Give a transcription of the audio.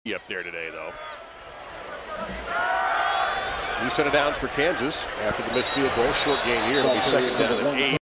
up there today, though. New set of downs for Kansas after the missed field goal. Short gain here. It'll be second down and 8.